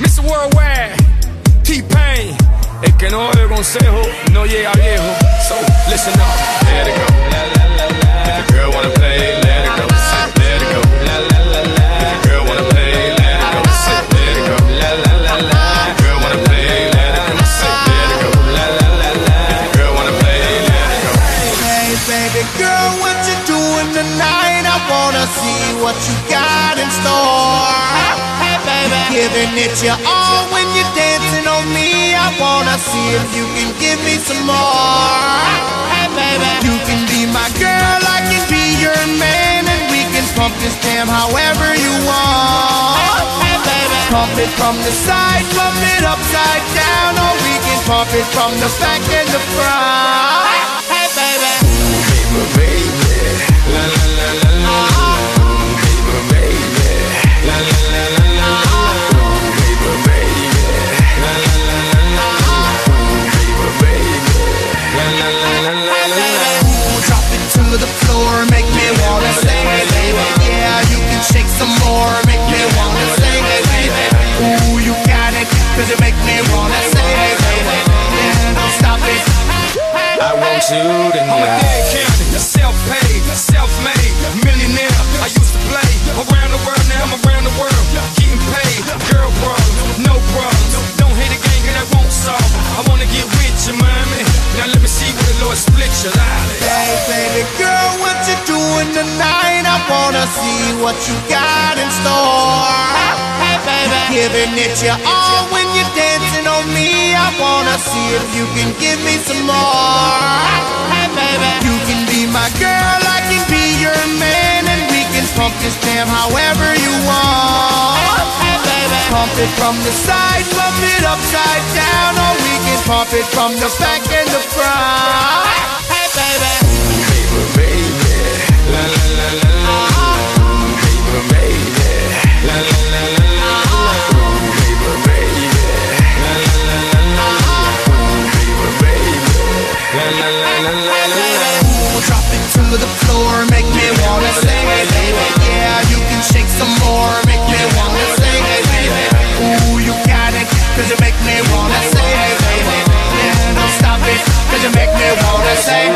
Mr. Worldwide, T-Pain. El que no oye consejo no llega viejo. So listen up, let it go. If the girl wanna play, let it go. Let it go. If the girl wanna play, let it go. Let it go. If the girl wanna play, let it go. Let it go. If the girl wanna play, let it go. Hey baby girl, what you doing tonight? I wanna see what you got in store. Hey baby, giving it your all when you're dancing on me. I wanna see if you can give me some more. Hey baby, you can be my girl, I can be your man, and we can pump this jam however you want. Hey baby, pump it from the side, pump it upside down, or we can pump it from the back and the front. Hey baby, Baby, la la la la la. Baby, baby, la la la la la. Baby, baby, la la la la la. Baby, baby, la la la la la. drop it to the floor, make me wanna sing, hey baby. Yeah, you can shake some more, make me wanna sing, hey baby. Ooh, you got it, 'cause you make me wanna sing, hey baby. Yeah, don't stop it. I want you tonight. I'm a dead county, self-paid, self-made, millionaire. I used to play around the world, now I'm around the world, getting paid. Girl problems, no problems. Don't hate a gang that won't solve. I wanna get with you, mommy. Now let me see where the Lord split your life. Hey baby girl, what you doing tonight? I wanna see what you got in store. Hey baby, giving it your all when you're dancing on me. I wanna see if you can give me some more. Hey baby, you can be my girl, I can be your man, and we can pump this jam however you want. Hey baby, pump it from the side, pump it upside down, or we can pump it from the back and the front. Hey baby, Baby, baby, la la la la la. Baby, baby, la la la la la. Baby, baby, la la la la la. Baby, baby, la la la la la. drop it to the floor, make me wanna sing, hey baby. Yeah, you can shake some more, make me wanna sing, hey baby. Ooh, you got it, 'cause you make me wanna sing, hey baby. Yeah, don't stop it, 'cause you make me wanna sing.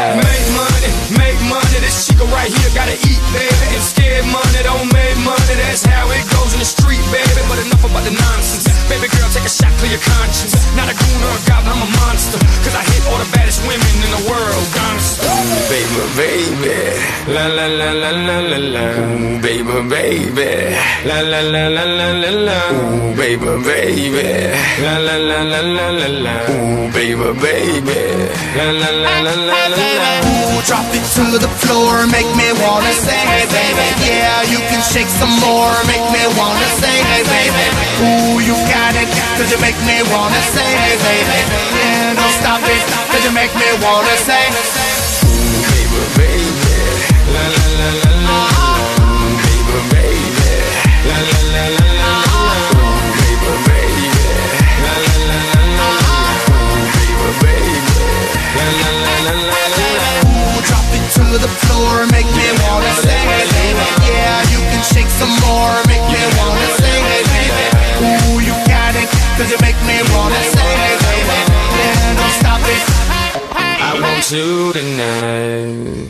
Make money, this chica right here gotta eat, baby. And scared money don't make money, that's how it goes in the street, baby. But enough about the nonsense. Baby girl, take a shot, clear your conscience. Not a goon or a goblin, I'm a monster. 'Cause I hit all the baddest women in the world, gangsta. Baby, baby, la la la la la la la. Ooh, baby, baby, la la la la la la la. Ooh, baby, baby, la la la la la la la. Ooh, baby, baby, la la la la la la la. Ooh, drop it to the floor, make me wanna sing, hey baby. Yeah, you can shake some more, make me wanna sing, hey baby. Ooh, you got it, 'cause you make me wanna sing, hey baby. Yeah, don't stop it, 'cause you make me wanna sing. Baby, baby, la la la la la. Baby, baby, la la la la la. Baby, baby, la la la la la. Baby, baby, la la la la la. Ooh, drop it to the floor, make me wanna sing, hey baby. Yeah, you can shake some more, make me wanna sing, hey baby. Ooh, you got it, 'cause you make me wanna sing, hey baby. Yeah, don't stop it. I want you tonight.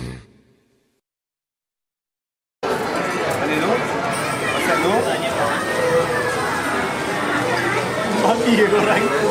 Mati ya korang.